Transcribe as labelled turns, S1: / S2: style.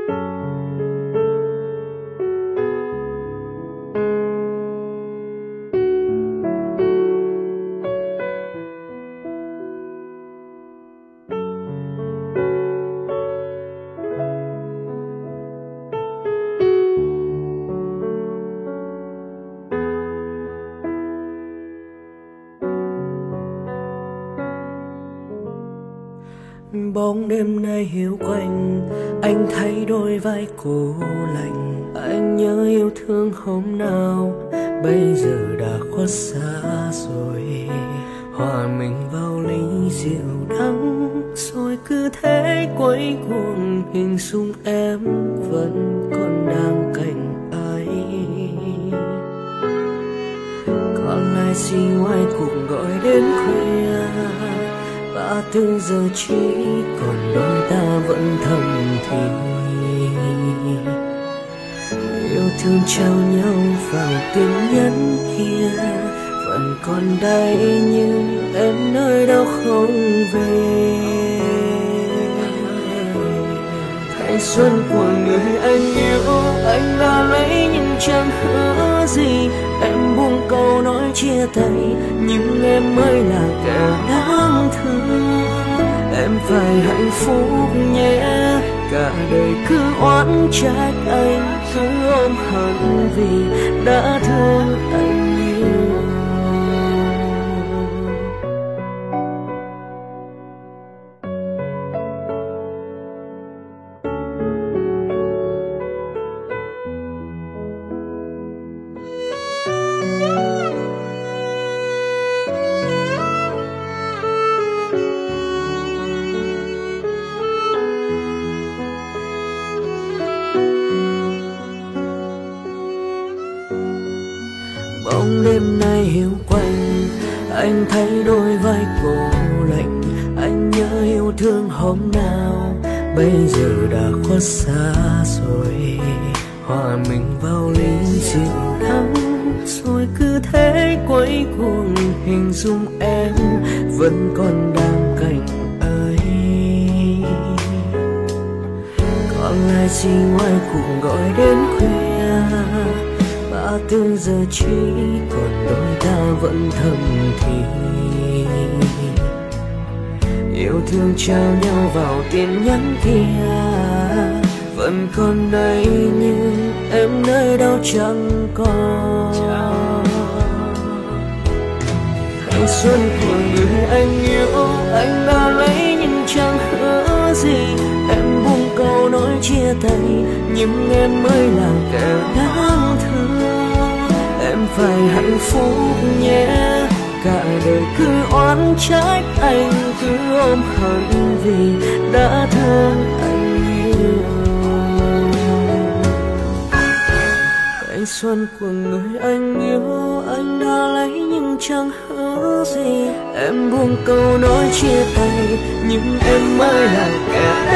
S1: Bóng đêm nay hiu quạnh, anh thấy đôi vai cô lạnh. Anh nhớ yêu thương hôm nào, bây giờ đã khuất xa rồi. Hòa mình vào ly rượu đắng, rồi cứ thế quay cuồng. Hình dung em vẫn còn đang cạnh ai. Còn lại gì ngoài cuộc gọi đến khuya, 3-4 giờ chỉ còn đôi ta vẫn thầm thì. Yêu thương trao nhau vào tin nhắn kia, vẫn còn đây nhưng em nơi đâu không về. Thanh xuân của người anh yêu, anh đã lấy nhưng chẳng hứa gì. Em buông câu nói chia tay, nhưng em mới là kẻ đáng thương. Em phải hạnh phúc nhé, cả đời cứ oán trách anh, cứ ôm hận vì đã thương anh nhiều. Bóng đêm nay hiu quạnh, anh thấy đôi vai cô lạnh. Anh nhớ yêu thương hôm nào, bây giờ đã khuất xa rồi. Hòa mình vào ly rượu đắng, rồi cứ thế quay cuồng. Hình dung em vẫn còn đang cạnh ai. Còn lại gì ngoài cuộc gọi đến khuya, 3-4 giờ chỉ còn đôi ta vẫn thầm thì. Yêu thương trao nhau vào tin nhắn kia, vẫn còn đây nhưng em nơi đâu chẳng còn. Thanh xuân của người anh yêu, anh đã lấy nhưng chẳng hứa gì. Em buông câu nói chia tay, nhưng em mới là kẻ đáng thương. Em phải hạnh phúc nhé, cả đời cứ oán trách anh, cứ ôm hận vì đã thương anh nhiều. Thanh xuân của người anh yêu, anh đã lấy nhưng chẳng hứa gì. Em buông câu nói chia tay, nhưng em mới là kẻ